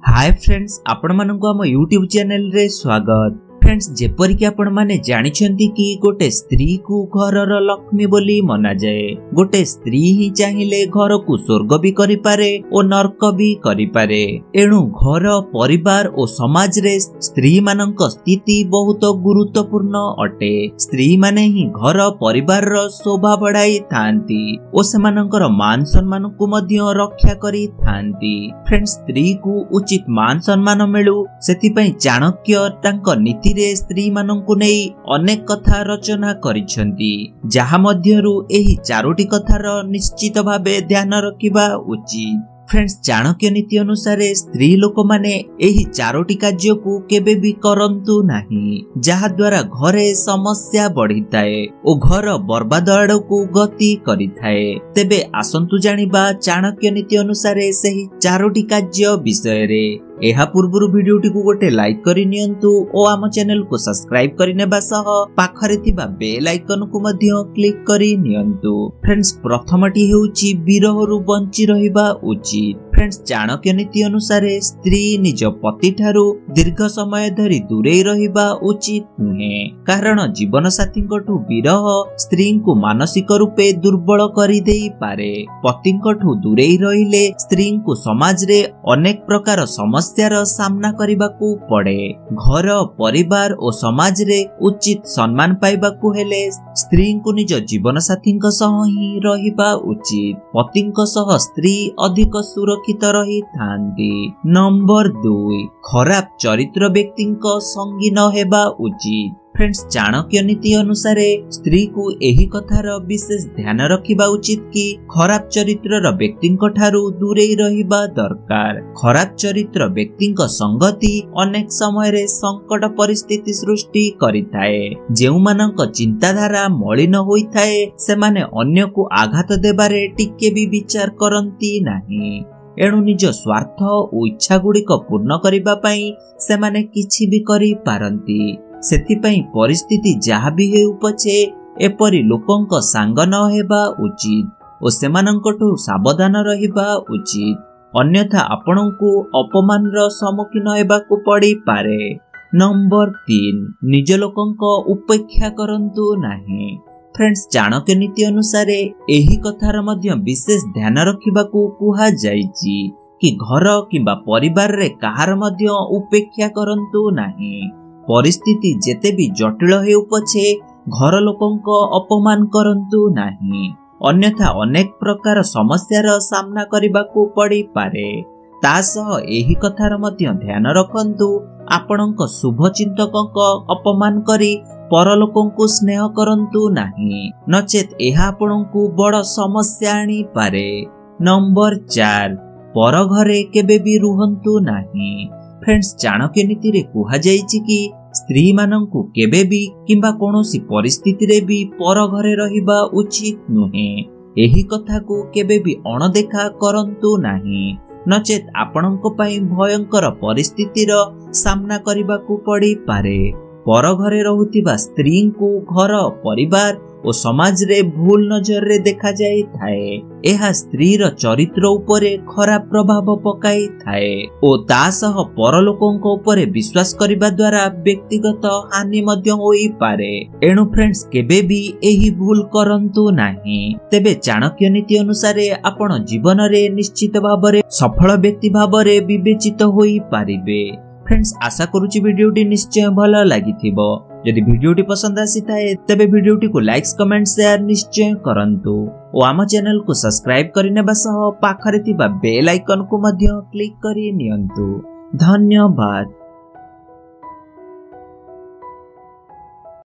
Hi friends, आपण मानक आम यूट्यूब चैनल रे स्वागत। फ्रेंड्स, जेपरि कि आपण माने जानिछंती कि गोटे स्त्री को घरर लक्ष्मी बोली मना जाए। गोटे स्त्री ही चाहिले घर को स्वर्ग भी करि पारे ओ नरक भी करि पारे। एणु घर परिवार ओ समाज रे स्त्री मानक स्थिति बहुत गुरुत्वपूर्ण अटे। स्त्री माने ही घर परिवार रो शोभा बढ़ाई थांती ओ सेमानकर मान सम्मान को मध्य रक्षा करि थांती। फ्रेंड्स, स्त्री को उचित मान सम्मान मिलु सेति पई चाणक्य तांको नीति स्त्री मानंकु नै अनेक कथा रचना करिसंती, जहा मध्यरु एही चारोटी कथार निश्चित भावे ध्यान रखिबा उचित। फ्रेंड्स, चाणक्य नीति अनुसार स्त्री लोक माने एही चारोटी कार्य को केबे भी करंतु नाही, जहा द्वारा घरे समस्या बढ़ी थाए ओ घर बर्बाद आड़कू गति करि थाए। तेबे आसंतु जानिबा चाणक्य नीति अनुसार सेही चारोटी कार्य विषय रे। एहा पूर्वरु वीडियोटी को गोटे लाइक करि नियंतु ओ आम चैनल को सब्सक्राइब करिनेबा सह पाखरे थिबा बेल आइकन को मध्य क्लिक करि नियंतु। फ्रेंड्स, प्रथमटी हेउची विरहरु बंची रहिबा उचित। फ्रेंड्स, चाणक्य नीति अनुसार स्त्री निज पति ठारू दीर्घ समय धरी दूरे रहिबा उचित नुहे, कारण जीवन साथींकठू विरह स्त्री को मानसिक रूपे दुर्बल करि देई पारे। पतिंकठू दूरे रहिले स्त्री को समाज रे अनेक प्रकार समस्यार सामना करबाकू पड़े। घर परिवार और समाज रे उचित सम्मान पाइबाकू हेले स्त्री को निज जीवन साथी सह ही रहिबा उचित। पतिंक सह स्त्री अधिक सुरक्षित रही थांती। नंबर 2, खराब चरित्र व्यक्तिंक संगी न हेबा उचित। फ्रेंड्स, चाणक्य नीति अनुसार स्त्री को एही कथार विशेष ध्यान रखिबा उचित कि खराब चरित्रर व्यक्तिंक ठारू दूरे रहिबा दरकार। खराब चरित्र व्यक्तिंक संगति अनेक समय रे संकट परिस्थिति सृष्टि करिथाए। जेउमानंक चिंताधारा मलिन होइथाए सेमाने अन्य को आघात देबारे टिके भी विचार करंती नाही। एणु निज स्वार्थ और इच्छा गुड़िक पूर्ण करिबा पई सेमाने किछि भी करि पारंती। सेतिपई परिस्थिति जहा भी हेउ पछे एपरि लोकंक सांग न हेबा उचित ओ सेमानंकठू सावधान रहिबा उचित, अन्यथा आपणंकु अपमान रो सम्मुखीन हेबाकू पड़ी पारे। नंबर 3, निज लोकंक उपेक्षा करंतु नाही। फ्रेंड्स, चाणक्य नीति अनुसार एही कथार मध्य विशेष ध्यान रखिबाकू कुहा जाईची कि घर किंबा परिवार रे कहार मध्य उपेक्षा करंतु नाही। परिस्थिति जेते भी जटिल हेउ पछे घर लोकंक अपमान करंतु नाही, अन्यथा अनेक प्रकार समस्यार सामना करबाकू पड़ी पारे। तासह एही कथार मध्य ध्यान रखंतु आपणंक शुभ चिंतकंक अपमान करी परलोकंकु स्नेह करंतु नाही, नचेत एहा आपणंकु बड़ समस्या आनी पारे। नंबर 4, पर घरे केबे भी रुहंतु नाही। फ्रेंड्स, चाणक्य नीति रे कुहा जाईची कि स्त्री मानंकु केबे भी किंबा कोनोसी परिस्थिति रे भी पर घरे रहिबा उचित नुहे। एही कथा को केबे भी अणदेखा करंतु नाही, नचेत आपणंक पई भयंकर परिस्थितिर सामना करबाकू पड़ी पारे। पर घरे रहुतिबा स्त्री को घर परिवार और समाज रे भूल नजर रे देखा जाई थाए। एहा स्त्री रो चरित्र उपरे खराब प्रभाव पकाई थाए ओ तासह परलोकंक उपरे विश्वास करिबा द्वारा व्यक्तिगत हानि मध्य होई पारे। एणु फ्रेंड्स, केबे भी एही भूल करंतु नाही। तेबे चाणक्य नीति अनुसार आपण जीवन रे निश्चित भाबरे सफल व्यक्ति भाबरे विवेचित होई पारिबे। फ्रेंड्स, आशा करूची वीडियोटी निश्चय भल लागिथिबो। यदि वीडियोटी पसंद आसी थाए तेबे वीडियोटी को लाइक्स कमेंट शेयर निश्चय करंतु ओ आम चैनल को सब्सक्राइब करिनेबा सह पाखरे थिबा बेल आइकन को मध्य क्लिक करि नियंतु। धन्यवाद।